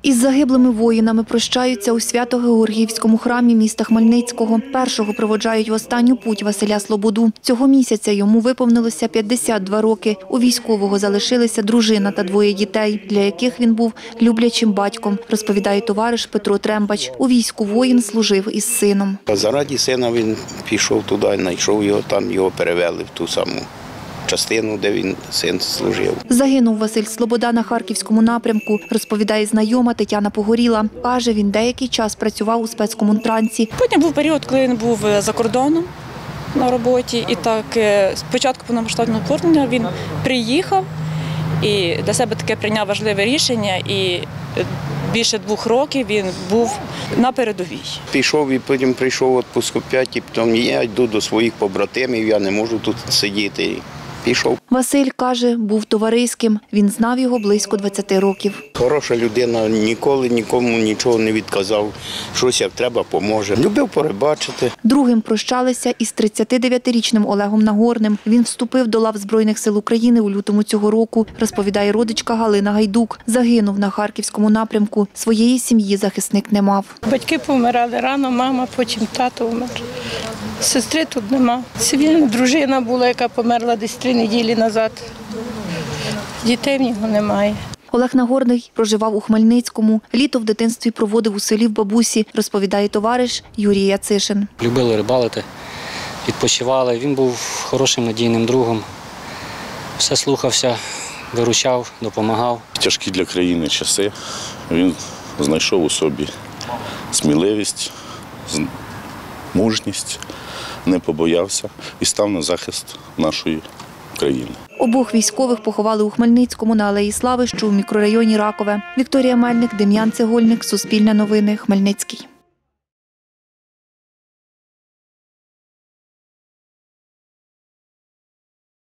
Із загиблими воїнами прощаються у Свято-Георгіївському храмі міста Хмельницького. Першого проводжають в останню путь Василя Слободу. Цього місяця йому виповнилося 52 роки. У військового залишилися дружина та двоє дітей, для яких він був люблячим батьком, розповідає товариш Петро Трембач. У війську воїн служив із сином. Заради сина він пішов туди, знайшов його, там його перевели в ту саму частину, де він син служив. Загинув Василь Слобода на Харківському напрямку, розповідає знайома Тетяна Погоріла. Каже, він деякий час працював у спецкомунтрансі. Потім був період, коли він був за кордоном на роботі. І так, спочатку повномасштабного вторгнення він приїхав і для себе таке прийняв важливе рішення. І більше 2 років він був на передовій. Пішов і потім прийшов відпуск 5, і потім я йду до своїх побратимів, я не можу тут сидіти. Пішов. Василь, каже, був товариським. Він знав його близько 20 років. Хороша людина, ніколи нікому нічого не відказав. Щось як треба, поможе. Любив порибачити. Другим прощалися із 39-річним Олегом Нагорним. Він вступив до лав Збройних сил України у лютому цього року, розповідає родичка Галина Гайдук. Загинув на Харківському напрямку. Своєї сім'ї захисник не мав. Батьки помирали рано, мама, потім тато умер. Сестри тут нема. Цивільна дружина була, яка померла десь 3 неділі назад. Дітей в нього немає. Олег Нагорний проживав у Хмельницькому. Літо в дитинстві проводив у селі в бабусі, розповідає товариш Юрій Яцишин. Любили рибалити, відпочивали. Він був хорошим надійним другом. Все слухався, виручав, допомагав. Тяжкі для країни часи. Він знайшов у собі сміливість, мужність, не побоявся і став на захист нашої країни. Обох військових поховали у Хмельницькому на Алеї Слави, що у мікрорайоні Ракове. Вікторія Мельник, Дем'ян Цегольник, Суспільне новини, Хмельницький.